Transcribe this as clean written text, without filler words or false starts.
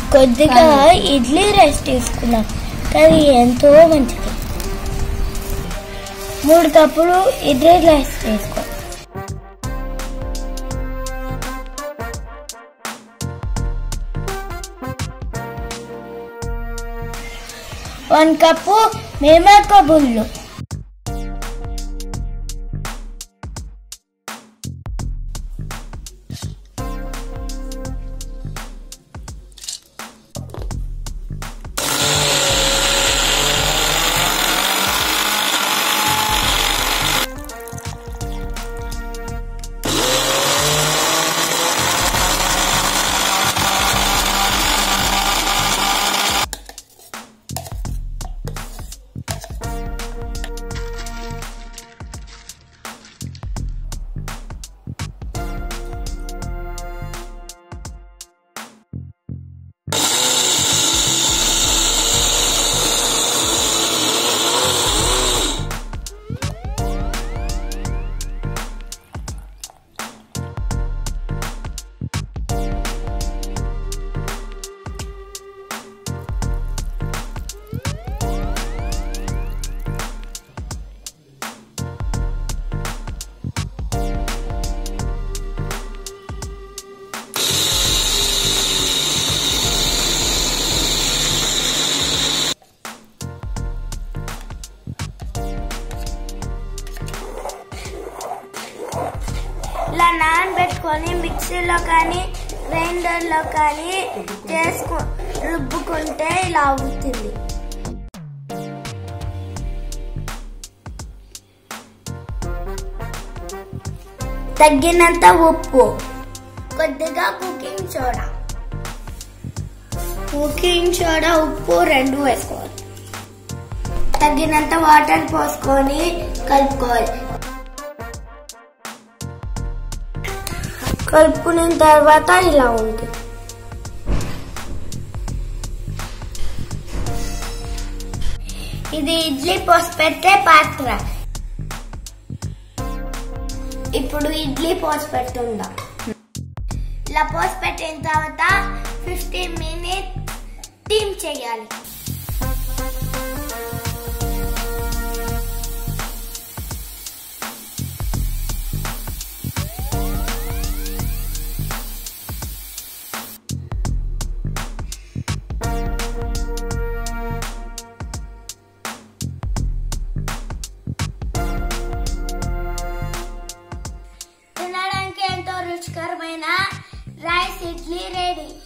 కొద్దిగా ఇడ్లీ రైస్ తీసుకున్నాం, కానీ ఎంతో మంచిది. 3 కప్పులు ఇడ్లీ రైస్ తీసుకో. 1 కప్పు మేమక బుల్లు, ఇలా నానబెట్టుకొని మిక్సీలో కానీ గ్రైండర్లో కానీ రుబ్బుకుంటే ఇలా అవుతుంది. తగినంత ఉప్పు, కొద్దిగా కుకింగ్ సోడా, ఉప్పు 2 వేసుకోవాలి. తగినంత వాటర్ పోసుకొని కలుపుకోవాలి. కలుపుకున్న తర్వాత ఇలా ఉంది. ఇది ఇడ్లీ పోసి పెట్టే పాత్ర. ఇప్పుడు ఇడ్లీ పోసి పెట్టుందా. ఇలా పోసి పెట్టిన తర్వాత 15 మినిట్స్ స్టీమ్ చేయాలి. తినడానికి ఎంతో రుచికరమైన రైస్ ఇడ్లీ రెడీ.